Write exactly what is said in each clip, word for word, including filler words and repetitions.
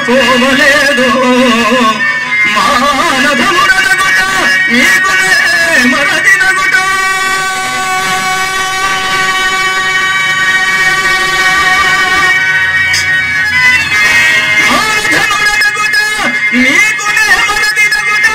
పోవలేదు మానధముడనగుట నీకునే మరదినగుట మానధముడనగుట నీకునే మరదినగుట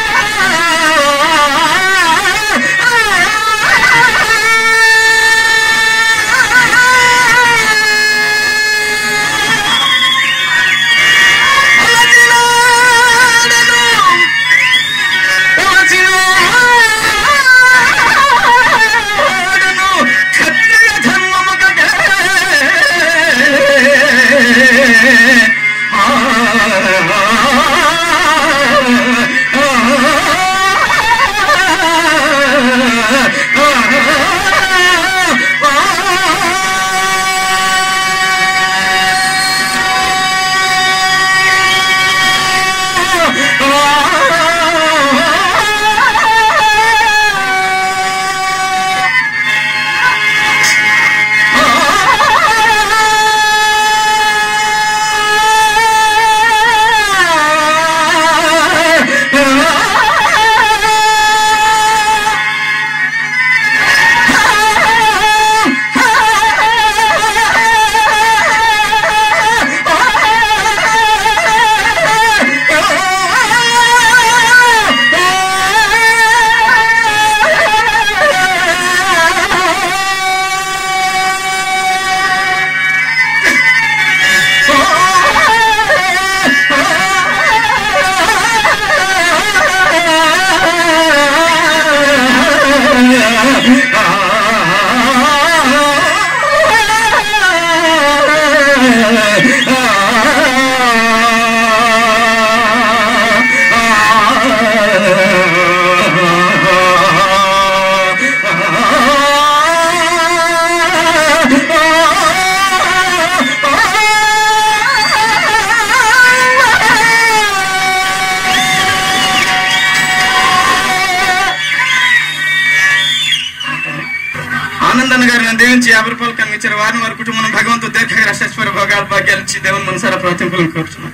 యాభై రూపాయలు కనిపించారు వారిని వారి కుటుంబం భగవంతుడు దీర్ఘ రక్షేశ్వర భోగాలు భాగ్యాలు ఇచ్చి దేవుని మనసారా ప్రార్థింపులను కోరుచున్నాను.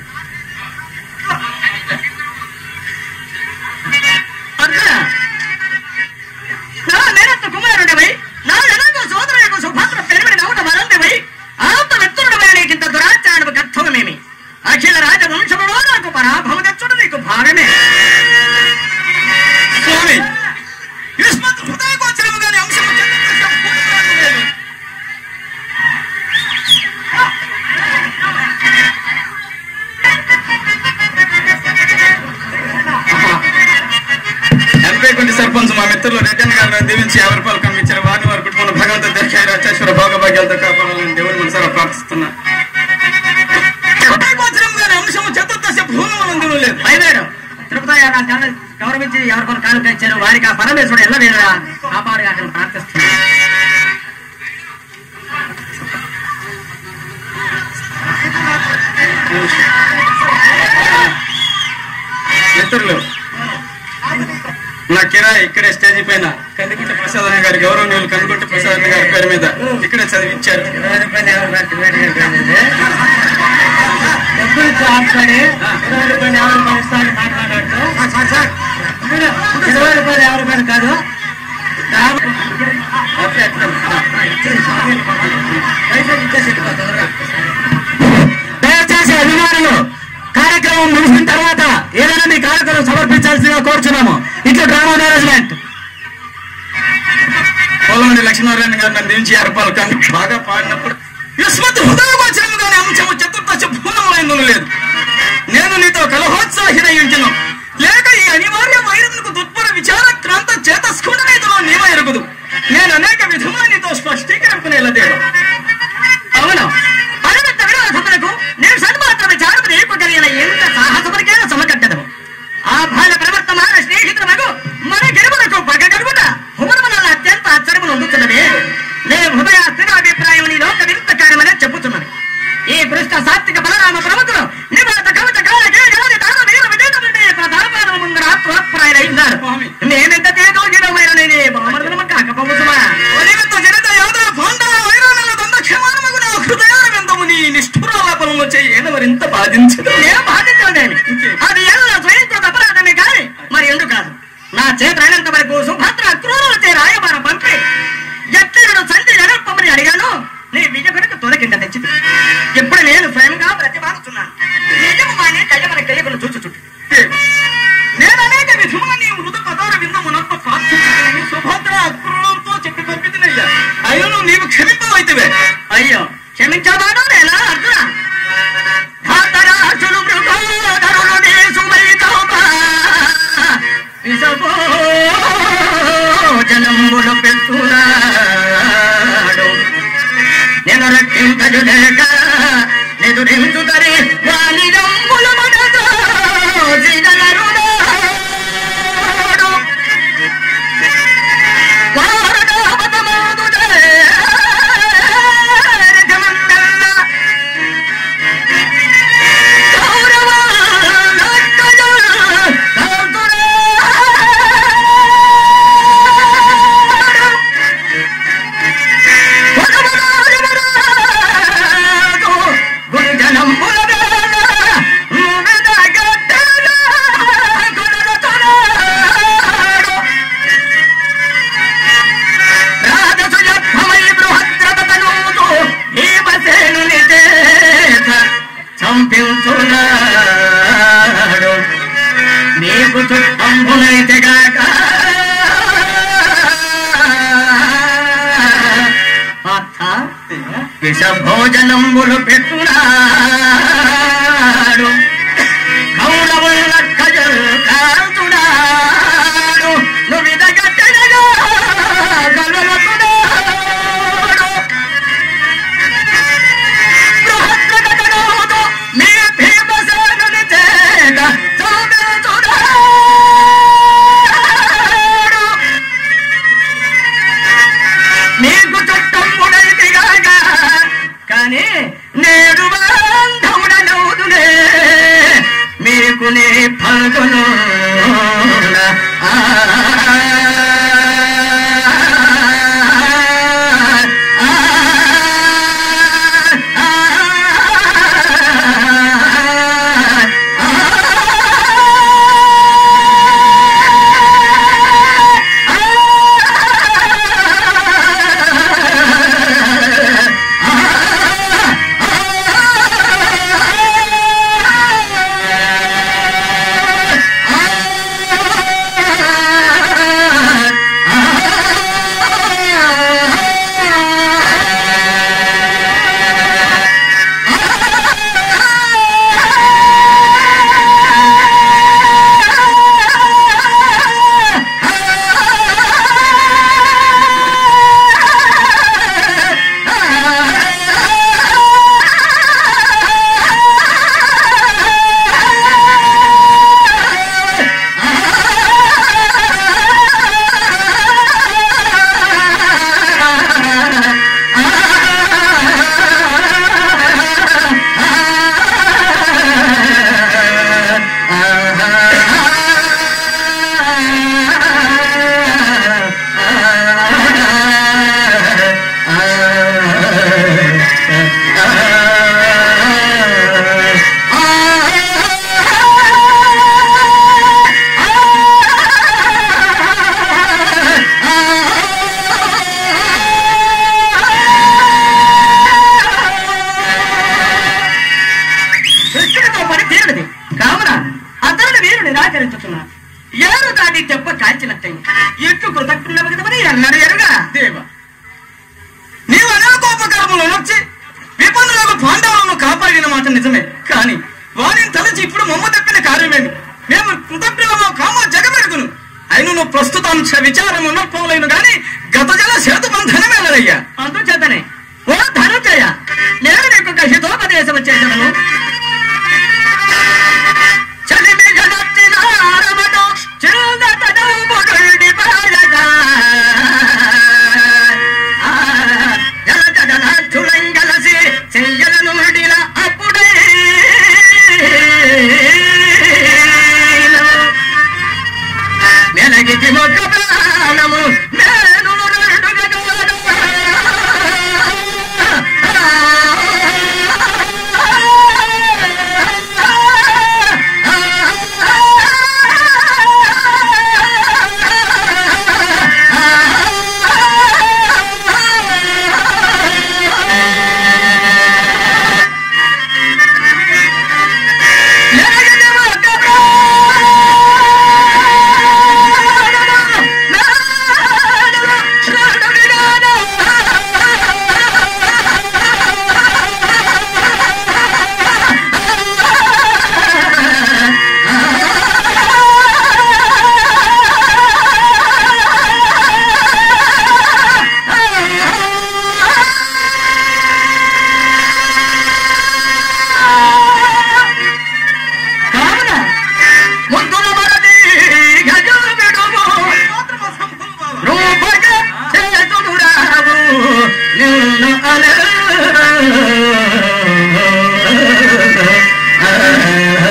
కుమారుడవై నా సోదరు యొక్క సుభద్ర పెరిమిడి నవ్వుట వరందివై ఆప్త మిత్రుడవై నీకింత దురాచారణ గర్భమేమి అఖిల రాజవంశములో నాకు పరాభవ తెచ్చుడు నీకు భాగమే. స్వామి యుష్మత్ హృదయగోచరము గాని అంశము సర్పంచ్ మా మిత్రులు రెడ్డి గారిని దీవించి యాభై రూపాయలు కనిపించారు వారిని వారి కుటుంబంలో భగవంతు దీర్ఘ రక్షేశ్వర భోగభాగ్యాలతో కాపాడాలని దేవుని మనసారా ప్రార్థిస్తున్నా. అంశము చతుర్దశ భూములందులో లేదు అయినాడు తిరుపతి గౌరవించి ఎవరికొరు కానుక ఇచ్చారు వారికి ఆ పరమేశ్వరుడు ఎలా వేరుగా కాపాడుగా అక్కడ ప్రార్థిస్తున్నారు. మిత్రులు నా కిరాయి ఇక్కడే స్టేజీ పైన కందిగుంట ప్రసాద్ గారి గౌరవనీయులు కందిగుంట ప్రసాద్ గారి పేరు మీద ఇక్కడే చదివించారు. ఇరవై రూపాయలు యాభై రూపాయలు కాదు దయచేసి అభిమానులు కార్యక్రమం ముగిసిన తర్వాత ఏదైనా మీ కార్యక్రమం సమర్పించాల్సిందిగా కోరుచున్నాము. ఇట్లా డ్రామా మేనేజ్మెంట్ పోలండి లక్ష్మీనారాయణ గారు నన్ను దించి ఏర్పాలు కానీ బాగా పాడినప్పుడు యుష్మత్ హృదయగోచరము గాని అంశము చతుర్దశ భూలములైందును లేదు. నేను నీతో కలహోత్సాహినయుంచును లేక ఈ అనివార్య వైరులకు దుర్భర విచార క్రాంత చేతస్ఫుటనైతలో నీవ ఎరుగుదు. నేను అనేక విధముల నీతో స్పష్టీకరింపునేలా దేవు. అవును పరమిత విరోధములకు నేను సన్మాత్ర విచారము రేపగలిగిన ఎంత సాహసమునికైనా సమకట్టదు. ఆ బాల ప్రవర్తమాన స్నేహితులకు మన గెలుపులకు పగగలుగుట హుమరముల అత్యంత ఆశ్చర్యములు అందుతున్నది. నేను హృదయ స్థిరాభిప్రాయం నీ లోక విరుద్ధ కార్యమనే చెప్పుతున్నది. ఈ పృష్ఠ సాత్విక బలరామ ప్రముఖులు నివాత కవిత కాలకే గలది తాను వీర విజేతముండే ప్రధానపాదము ముందర ఆత్మప్రాయులై ఉన్నారు. నేనెంత తేజోగిడమైన నేనే బామరులమ కాకపోవచ్చుమా జనిత యాదవ పాండవ వైరాల దండ క్షమానముగు నా హృదయాల విందము నీ నిష్ఠురాలాపనము చేయి ఏదవరింత బాధించదు. నేను బాధి చేతనంత వరకు సుభద్ర క్రూరులచే రాయబార పంపి ఎట్లను సంధి ఎడపమని అడిగాను. నీ విజయకుడికి తొలగింట తెచ్చింది. ఇప్పుడు నేను స్వయంగా ప్రతిపాదిస్తున్నాను. నిజము మాని కయ్యమని కయ్యకులు చూచుచుంటు నేను అనేక విధముగా నీ మృదు పదార విందమునొక్క ప్రార్థించుకుని సుభద్ర అక్రూరంతో చెప్పి పంపితున్నయ్యా. అయ్యో నీవు క్షమింపవైతివే. అయ్యో క్షమించబాడు నేనా అర్జున. ధాతరాజులు మృగోదరులు నేసుమైతోపా విసభో జనంబులు పెట్టునాడు. నేను రక్షించడు లేక నిదురించుతరి వాని జంబులు మనతో శ్రీగలరుడు వారదావతమాదుదే రజమండల కౌరవ లక్కజ కౌతురా చంపించున్నాడు. నీకు చుట్టంబునైతే గాక విష భోజనంబులు పెట్టున్నాడు. కౌరవుల కజలు కాల్చున్నాడు. నువ్విద గట్టెనగా కలలకున్నాడు. బృహద్రగతనోదు నీ భీమసేనుని చేత చంపించున్నాడు. నీకు చుట్టంబుడైతే గాక కానీ నేడు బంధముడనవుదునే మీకు నీ ఫల్గును ఏరు దాటి దెబ్బ కాల్చినట్టయింది. ఎట్లు కృతజ్ఞమని అన్నాడు ఎరుగా. దేవ నీవు అనేకోపకరములు నొచ్చి విపన్నులకు పాండవులను కాపాడిన మాట నిజమే. కానీ వారిని తలచి ఇప్పుడు మమ్మ తప్పిన కార్యమేమి? మేము కృతజ్ఞమో కామో జగమెరుగును. అయిన నువ్వు ప్రస్తుతాంశ విచారం ఉన్నపోలేను గాని గత జల సేతు బంధనమేలయ్యా. అందుచేతనే ఓ ధనుజయ నేను నీకు హితోపదేశం చేసను.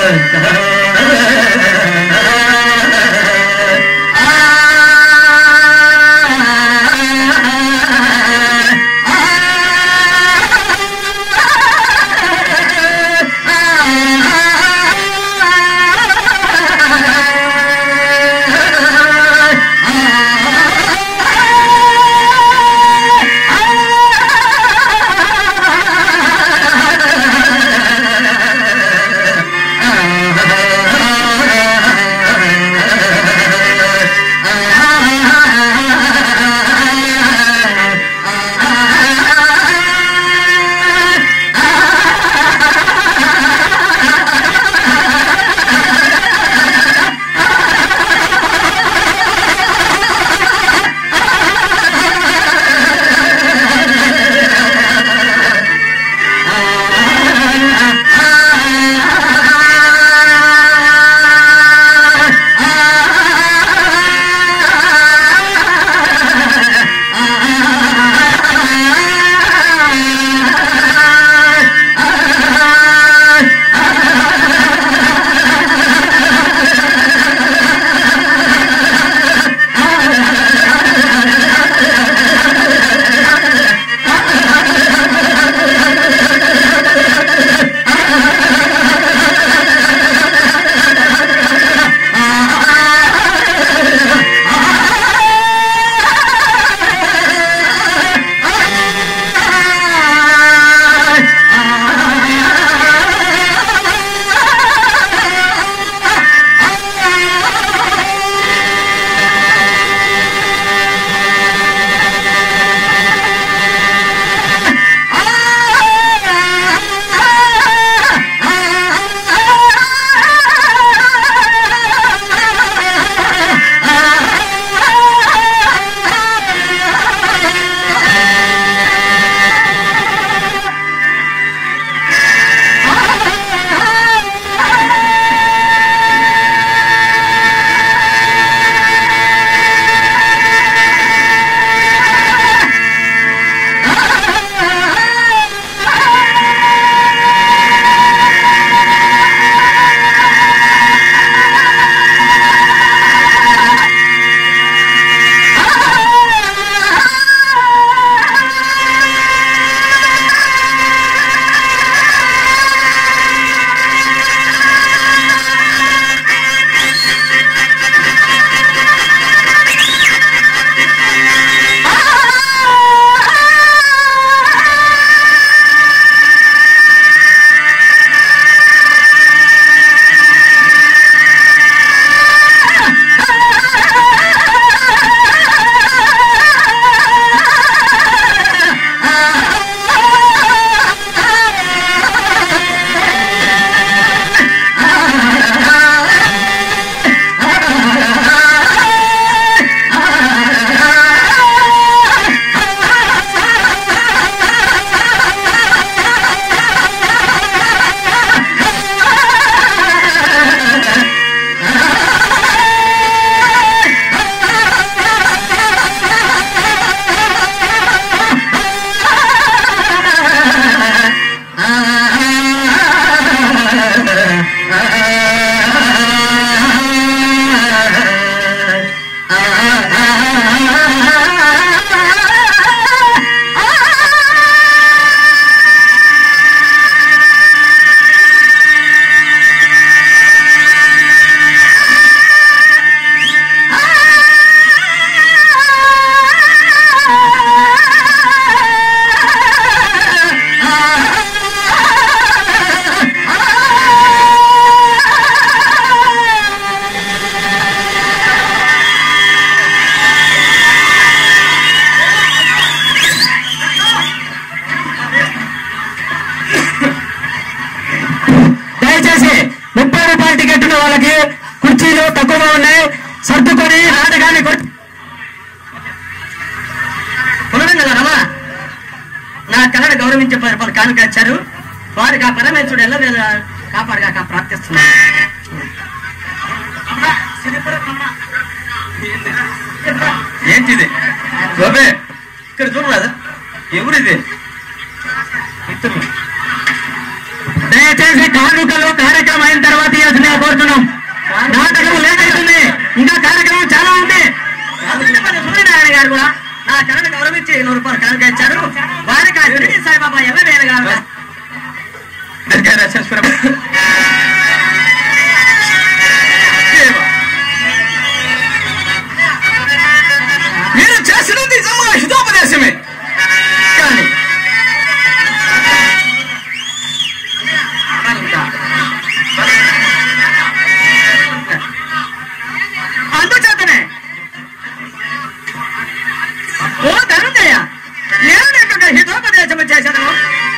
గౌరవించే పరిపాలన కానుకొచ్చారు. వారికి ఆ పరమేశ్వరుడు ఎల్లవేళ కాపాడుగా ప్రార్థిస్తున్నారు. ఏంటిది గోపే ఇక్కడ చూడరాదా? ఎవరిది? దయచేసి కానుకలు కార్యక్రమం అయిన తర్వాత ఎవరికి ఇచ్చారు వారికి ఆ షిరిడి సాయిబాబా ఎలా వేరుగా మీరు చేసినది నిజంగా హితోపదేశమే, కానీ అందుచేతనే ఓ ధనుంజయ నేను నీకు హితోపదేశము చేశాను.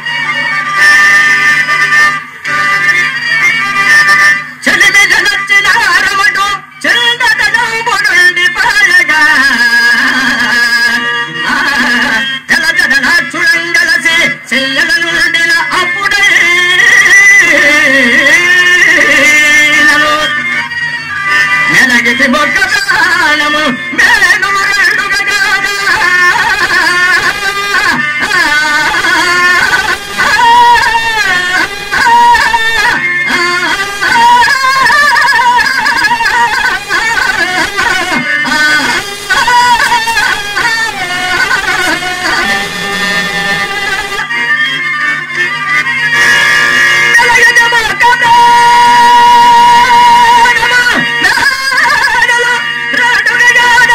చెలిమి నచ్చిన రమడు చందనుండి పాలగా జల జల చూడంగలసి చెల్లెల నుండిన అప్పుడే మెలగితి బొక్కము మేను రెండుగా రాడుగా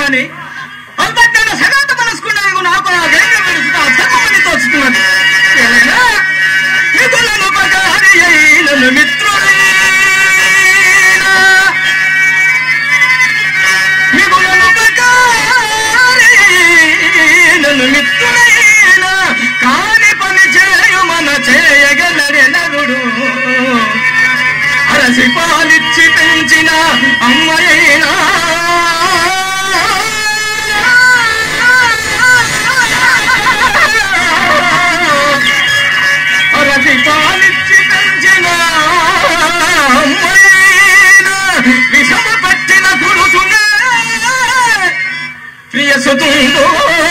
గాని అంతజ్ఞాన సగాత మనసుకున్నాను నాకు ఆ ధైర్యం వెలుసుతా ధర్మమని తోచుతున్నది. మిగులను పగారి అయినను మిత్రులైనా మిగులను పగారి అయినను మిత్రులైనా కాని పని చేయు మన చేయగలరే నరుడు అరసి పాలిచ్చి పెంచిన అమ్మయైనా అరసి పాలిచ్చి పెంచిన అమ్మయైనా విషమ పట్టిన గురుసునే ప్రియసుతుందో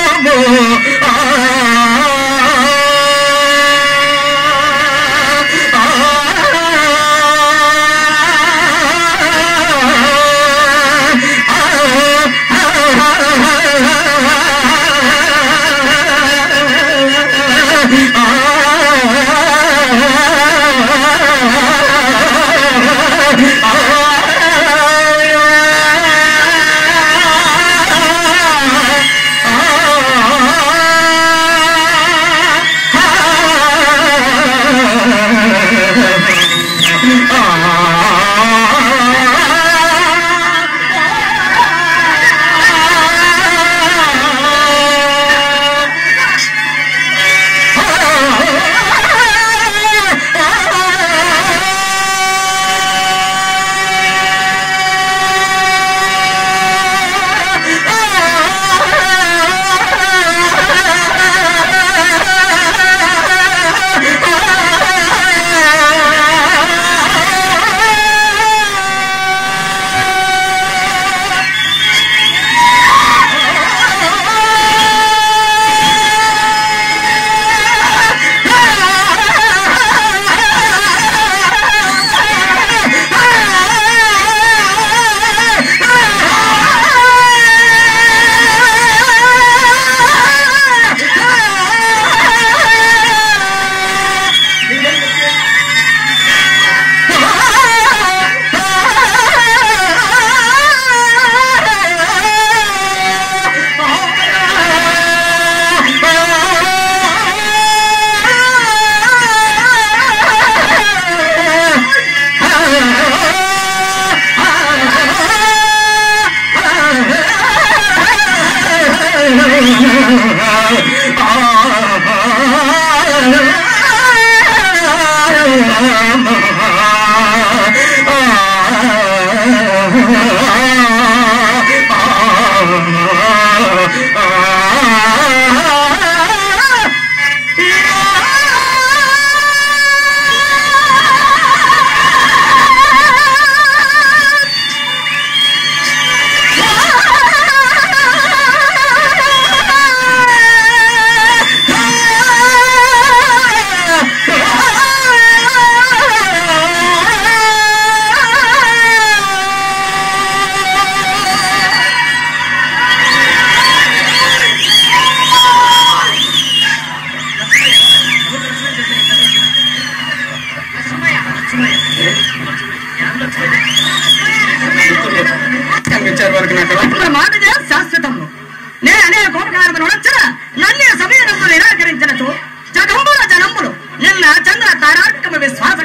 మాట శాశ్వతము నే అనే కోపకారమును నచ్చన నన్నే సమయము నిరాకరించినచో జగంబుల జనంబులు నిన్న చంద్ర తారాత్మక విశ్వాస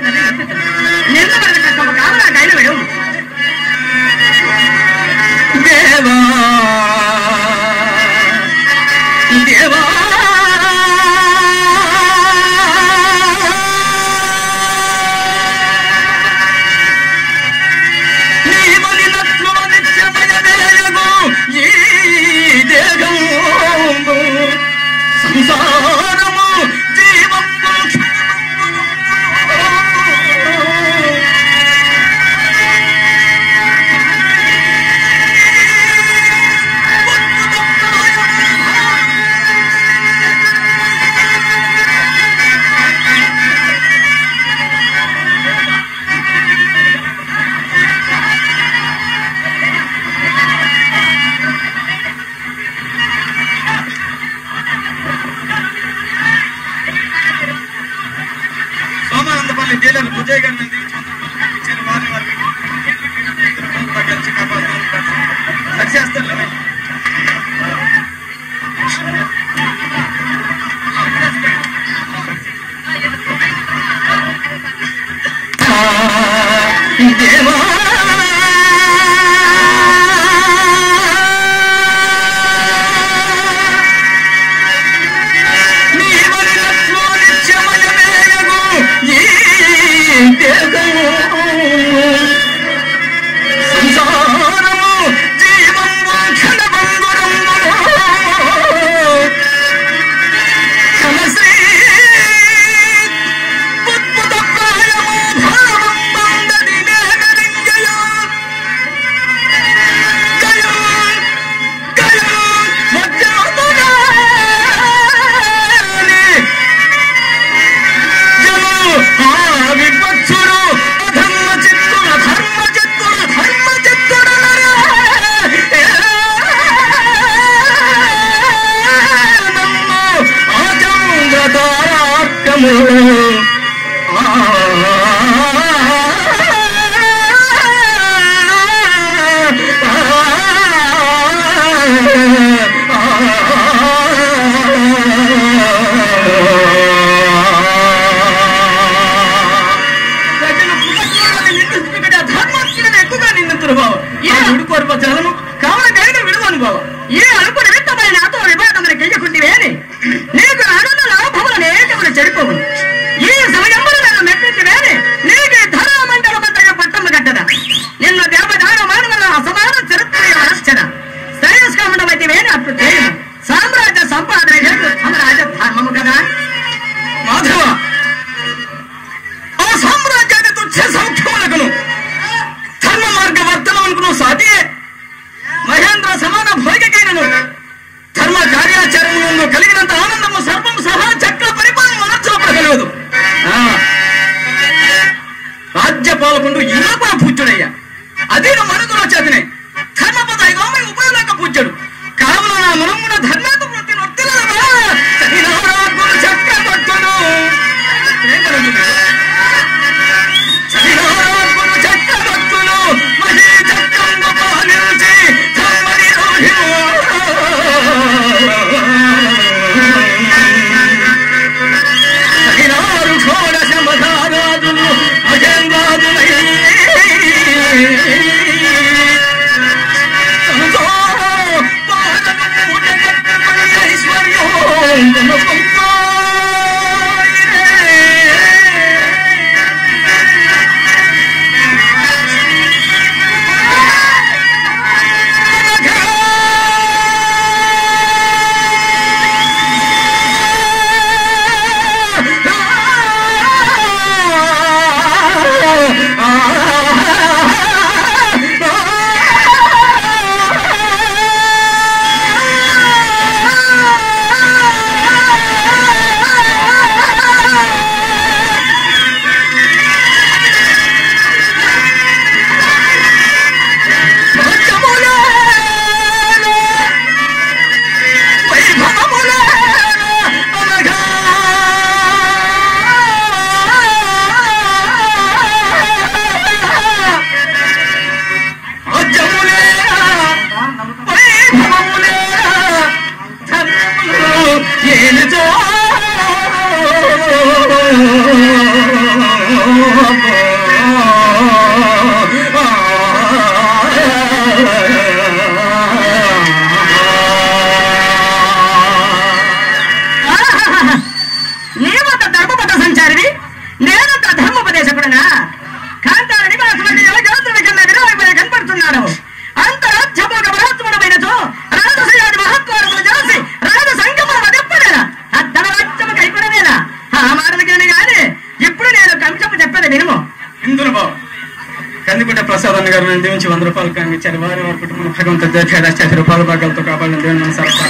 నిన్న కారణ గైన విడు దేవా దేవా సంసారము జీవం సోమానందపల్లి జైలర్ విజయ్ గారిని చేస్తాను. దేవా ప్రసాద్ గారు నేను దీవించి వంద రూపాయలు కాంగించారు. వారి వారి కుటుంబం భగవంతుడు దీర్ఘాయుష్య రూపాయల భాగాలతో కాపాడిన దేవుని మన సరఫరా.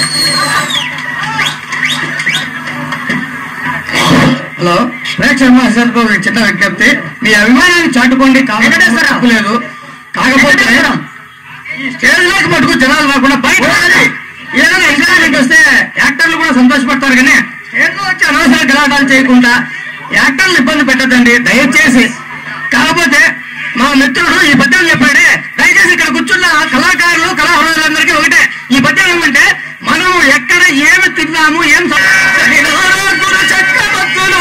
హలో ప్రేక్షక మహాశయులకు ఒక చిన్న విజ్ఞప్తి, మీ అభిమానాన్ని చాటుకోండి, కాలేదు కాకపోతే ఈ స్టేజ్ లోకి మటుకు జనాలు రాకుండా బయట ఏదైనా ఎంకరేజ్మెంట్ వస్తే యాక్టర్లు కూడా సంతోషపడతారు, కానీ స్టేజ్ లో వచ్చి అనవసర గలాటాలు చేయకుండా యాక్టర్లు ఇబ్బంది పెట్టద్దండి దయచేసి. కాకపోతే మా మిత్రుడు ఈ పద్యం చెప్పాడే, దయచేసి దయచేసి ఇక్కడ కూర్చున్న కళాకారులు కళాకారులందరికీ ఒకటే ఈ పద్యం ఏమంటే మనం ఎక్కడ ఏమి తిన్నాము ఏం గురు చక్రవర్తులు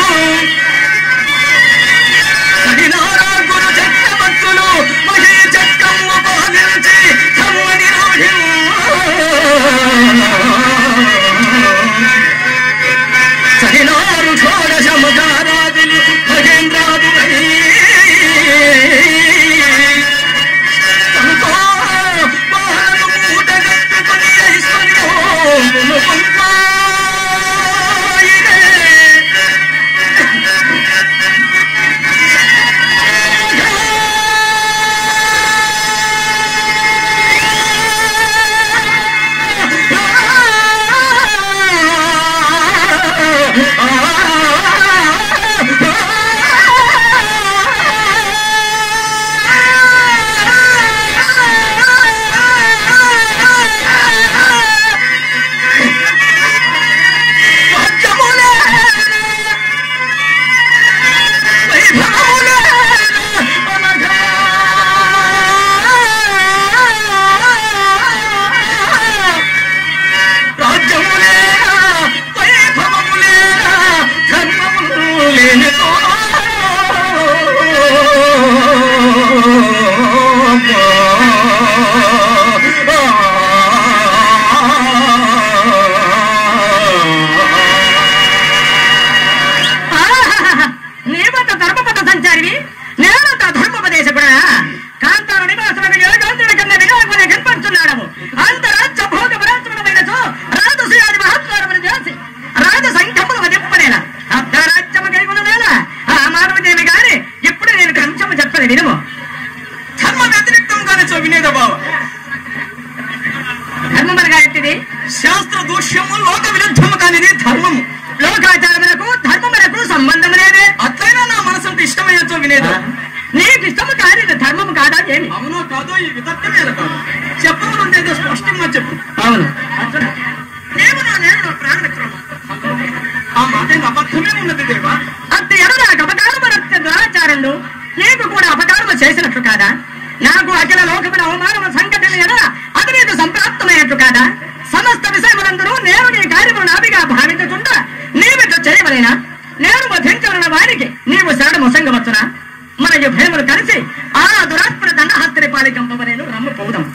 గురు చక్రవర్తులు మహీ చక్రము భావించి కమ్మని సరినారు షోడశముఖారాదులు మహేంద్రాదు శాస్త్ర దోష్యము లోక విరుద్ధము కానిది ధర్మము. లోకాచారములకు ధర్మములకు సంబంధం లేదే. అట్లయినా నా మనసంత ఇష్టమైనతో వినేది. నీకు ఇష్టము కాదు ధర్మము కాదా ఏమి? అవునో కాదో ఈ వితర్కమే కాదు. చెప్పమనుంటే ఏదో స్పష్టంగా చెప్పు. అవును నేను నా నేను నా ప్రాణమిత్రము. ఆ మాట అబద్ధమే ఉన్నది దేవా. అతి ఎడు నాకు అపకారము దురాచారండు నీకు కూడా అపకారము చేసినట్లు కాదా? నాకు అఖిల లోకముల అవమానము సంకటం ఎడ అది నీకు సంప్రాప్తమైనట్లు కాదా? సమస్త విషయములందరూ నేను నీ కార్యము నాదిగా భావించకుండా నీవిట చేయవలేనా? నేను వధించవలన వారికి నీవు శరణము సంగవచ్చునా? మన యుభయములు కలిసి ఆ దురాత్మల దండహస్తరి పాలికంపవనేను రమ్ము పోదాం.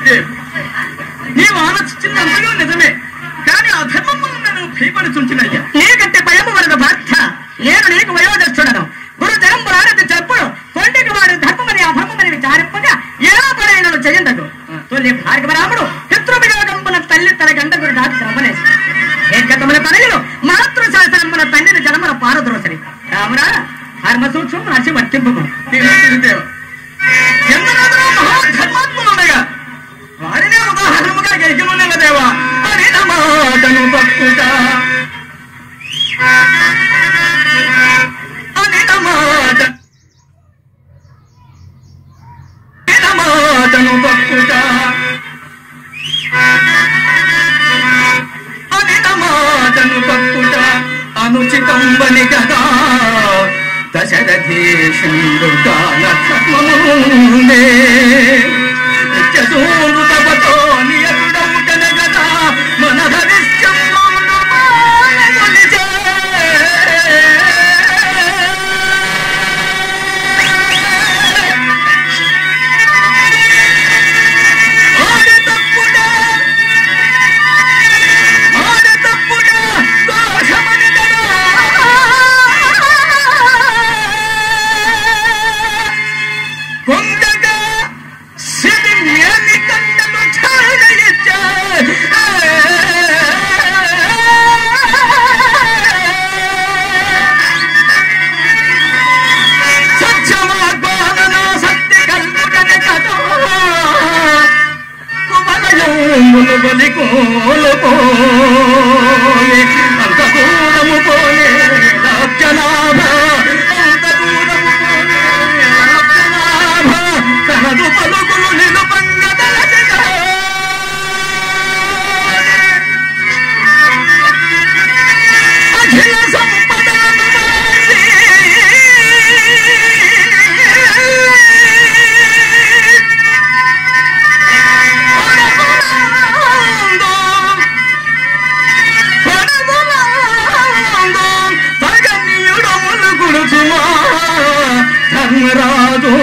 నీవు ఆలోచించినంతగా నిజమే, కానీ ఆ ధర్మము నేను భయపడుచుంచినయ్యా. నీకంటే భయము వలన బాధ్య నేను నీకు వయోదక్షుడను. గురు జనంబులారతి చెప్పుడు కొండికి వాడు ధర్మమని అధర్మమని విచారింపగా ఎలా పడైనను చెయ్యందగు. తొలి భార్గవరాముడు పితృవియోగంబుల తల్లి తన గండగుడు దాటి శ్రమనేసి ఏకతముల తనయులు మాతృశాసనముల తండ్రిని జనముల పారద్రోసరి రామురా ధర్మ సూక్ష్మం రాసి వర్తింపు. ఎందరో మహాధర్మాత్ములుండగా వారినే ఉదాహరణముగా గెలిచినున్న దేవా అని నమాటను పక్కుట అని నమాట నమాటను పక్కుట అని నమాటను పక్కుట అనుచితంబని కదా దశరథేశుడు కాల ధర్మముందే నిత్యసూరు తపతో నియతుడముటన గదా మన హరిశ్చంద్రుడు మానగులిచే. ఆడే తప్పుడా ఆడే తప్పుడా దోషమని కదా కొండగా సిరి మేని కండ రాజు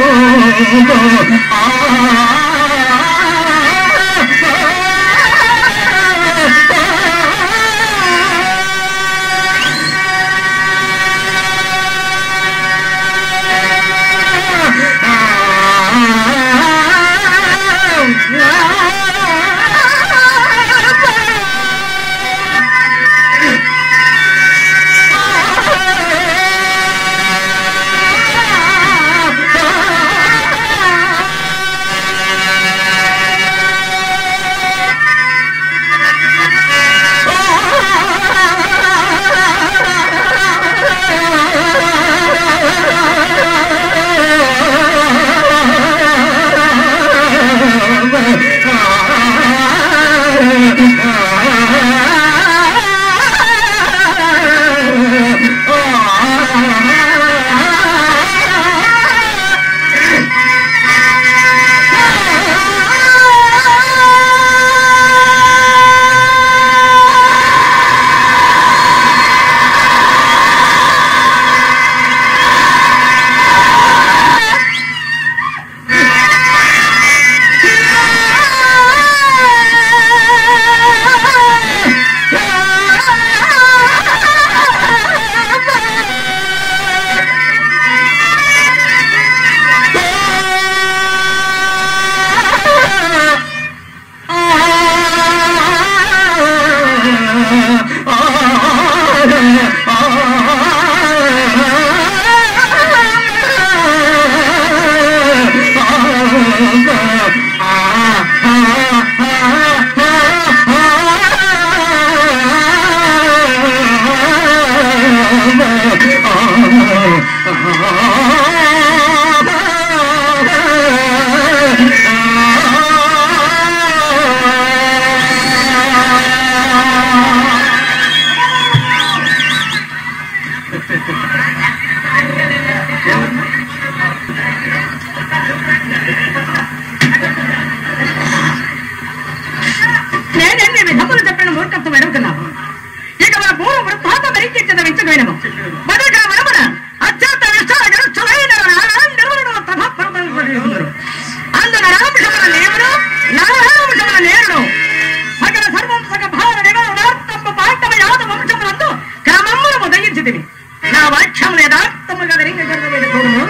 నేనెన్ని విధములు చెప్పిన మూర్ఖత్వం ఎరుగుతున్నాము. ఇక మన పూర్వ వృత్తాంత మరించెంత వెంచగైనము బదుక మనమున అత్యంత విస్తార గరుచులైన నిర్వహణ తథాపరమందరు అందున రామశమన నేమును నారాయణశమన నేరును సకల సర్వం సక భావ నివారణార్థము పాండవ యాద వంశమునందు క్రమమును ఉదయించితివి. నా వాక్యం యథార్థముగా రింగ గర్వమైన చూడును.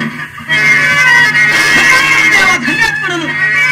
ధన్యత్ముడును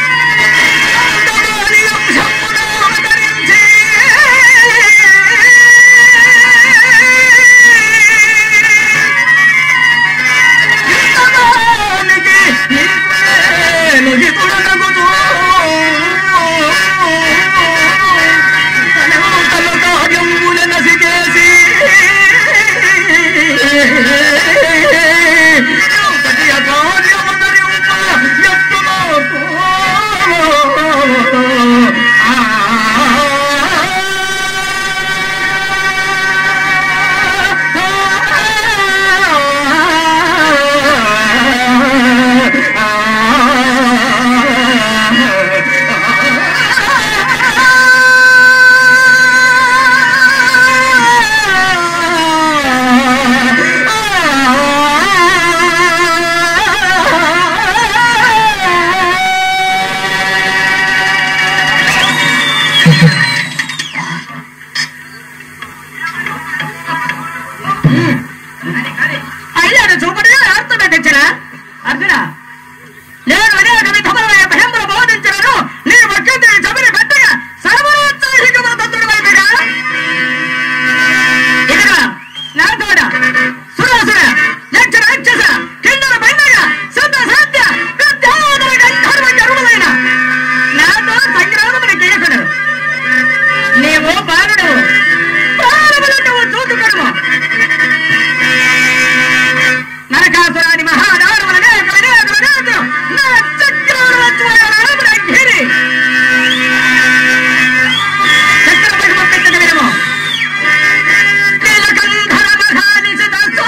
అయ్యాడు చూపడే అర్థమే తెచ్చరా అర్జున. నేను అనేక విధములైన భయములు బోధించను. నీ వక్రత చబరి గట్టిగా సర్వోత్సాహికముల తంతుడు వైపుగా ఇదిగా నా తోడ సురాసుర యక్ష రాక్షస కిన్నర బండగ శుద్ధ సాధ్య విద్యాధర గంధర్వ గరుడులైన నాతో సంగ్రామములు చేయకూడదు. నీవు బాలుడు ప్రాణములు నువ్వు చూసుకొనుము. నరకాసురాని మహాదానముల నా చక్రవర్తి చక్రపతి పంపించగలము నీలకంఠర మహానిశిత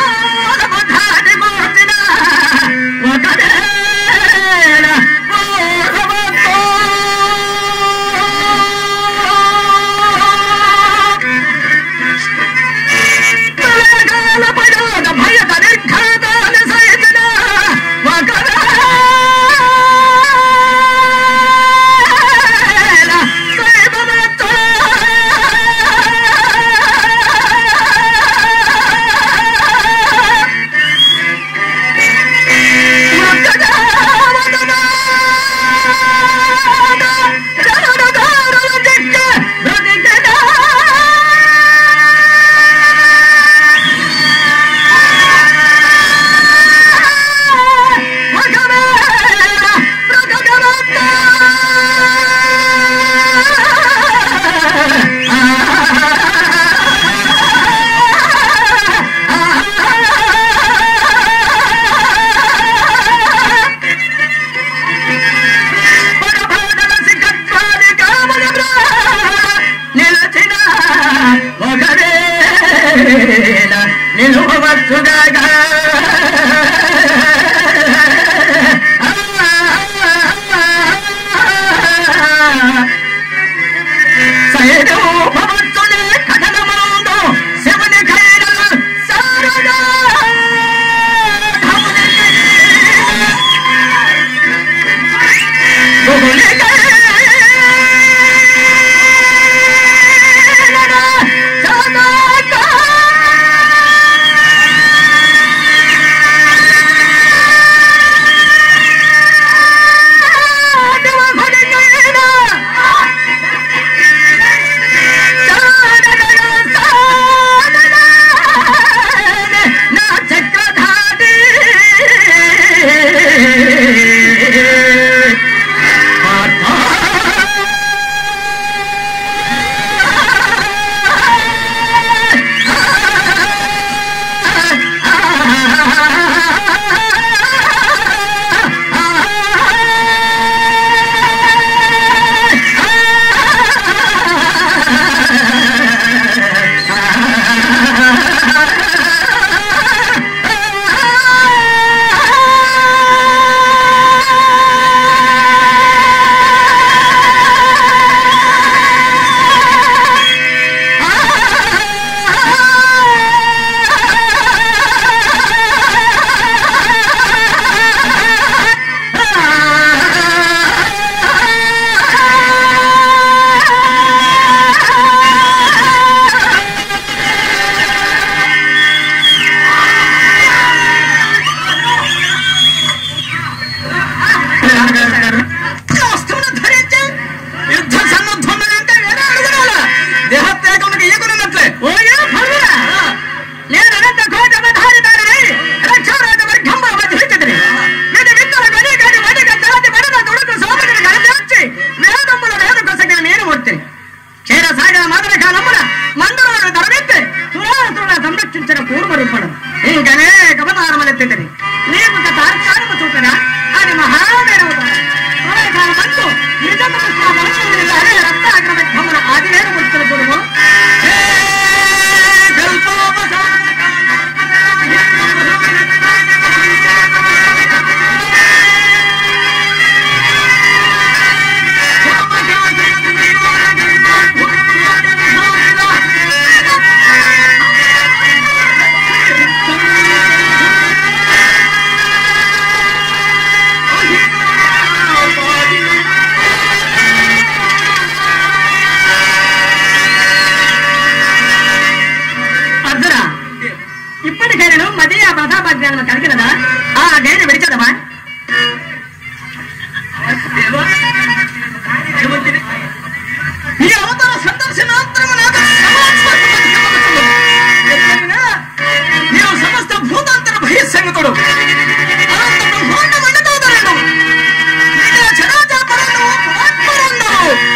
తెచ్చింది. నీకు ఒక తారకారము చూపగా అది మహావేరవుతాను మంచు నిజంగా రక్త అగ్రమ ఆది వేరు వస్తున్న చూడము ఇప్పటికైనా మది ఆ ప్రతాపజ్ఞానం కలిగినదా ఆ గైన విడిచదమా ఈ అవతార సందర్శనాంతరము నాకు నీవు సమస్త భూతాంతర బహిస్సంగతుడు అనంత బ్రహ్మాండ మండతోదరుడు చరాచరపరుడు పరాత్పరుడు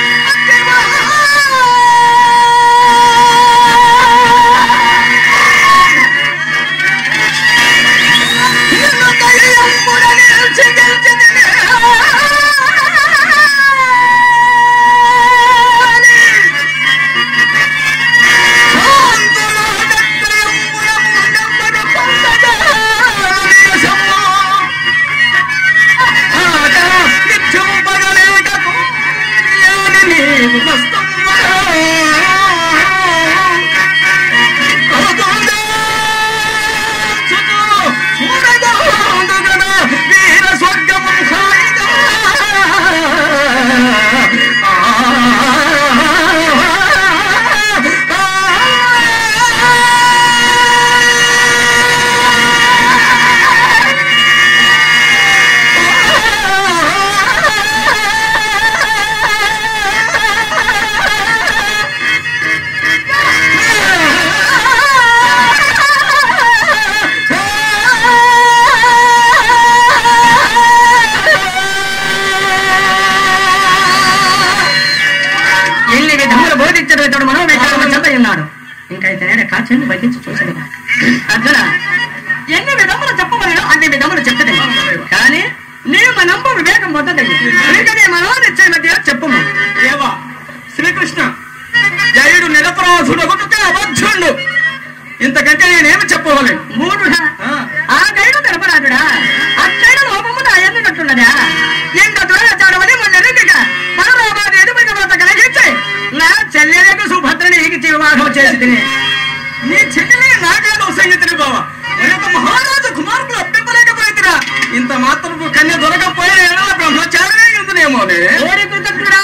ఇంకైతే కాచని బయటించి చూసాడు. అర్జున ఎన్ని విధములు చెప్పవలను అన్ని విధములు చెప్తుంది. కానీ నీవు మనంపు వివేకం పొందదు. అందుకనే మనో నిశ్చయ మధ్య చెప్పుము. ఏవా శ్రీకృష్ణ జయుడు నిరపరాధుడు అబద్ధుడు. ఇంతకంటే నేనేమి చెప్పవాలి? మూడుడా ఆ గైడు నిరపరాధుడా అట్లైన లోపము అయ్యన్నట్టున్నదా? ఇంత దూరచాడమని మొన్నగా మనోబాధ ఎదుపైన వాత కలిగించి నా చెల్లెలకు సుభద్రని ఈకి వివాహం చేసి నీ చెల్లెలే నాకేదో సంగతిని బావా మహారాజు కుమారుడు అప్పింపలేకపోయిరా. ఇంత మాత్రం కన్య దొరకపోయిన బ్రహ్మచారి ఉందినేమో కృతజ్ఞుడా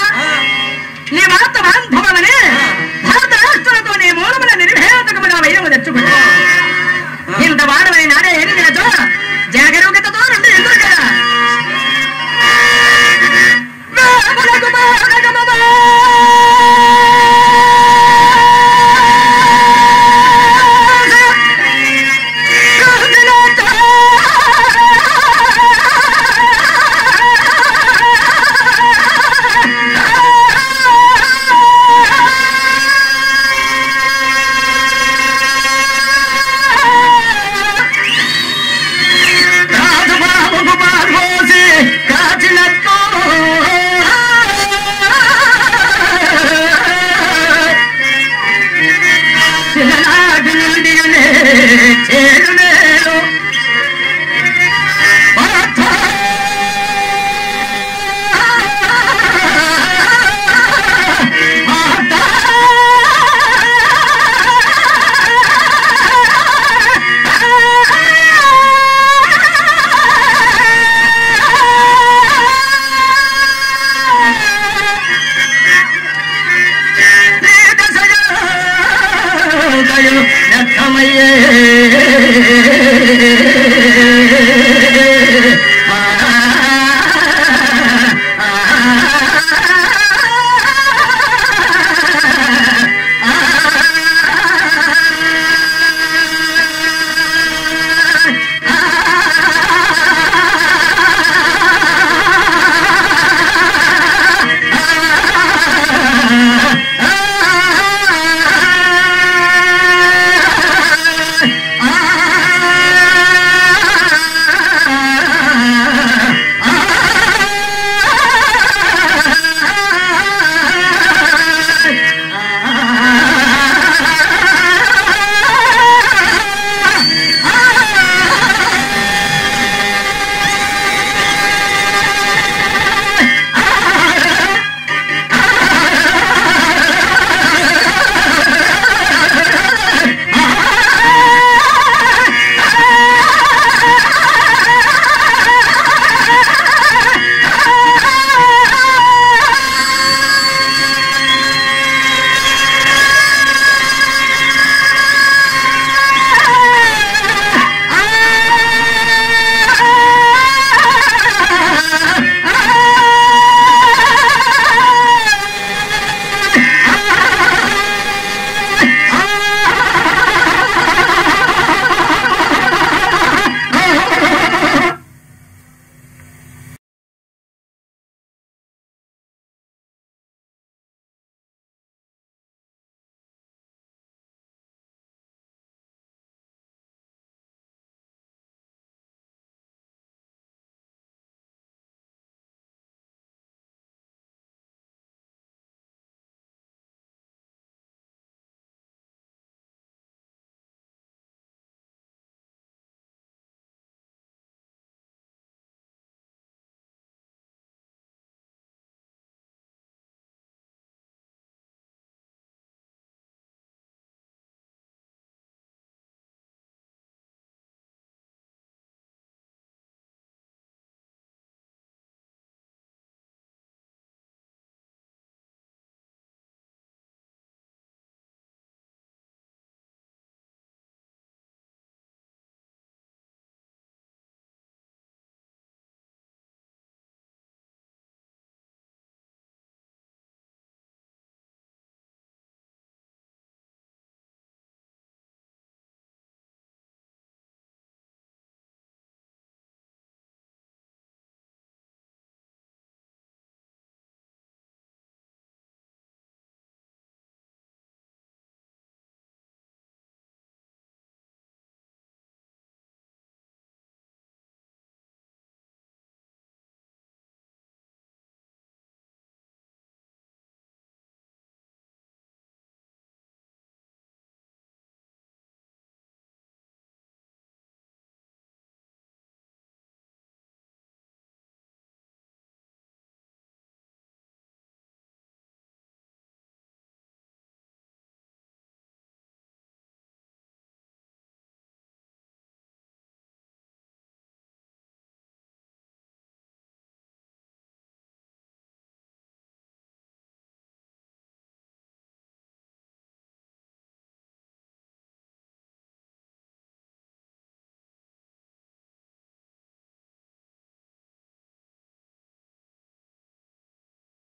నీ మాత బాంధవమని భారత రాష్ట్రాలతో నీ మూలముల నిర్భేదకముగా వైరము తెచ్చుకున్నా. ఇంత వాడమని నాడే ఎనిమిదితో జాగరూకతతో నుండి ఎందుకు కదా చేరు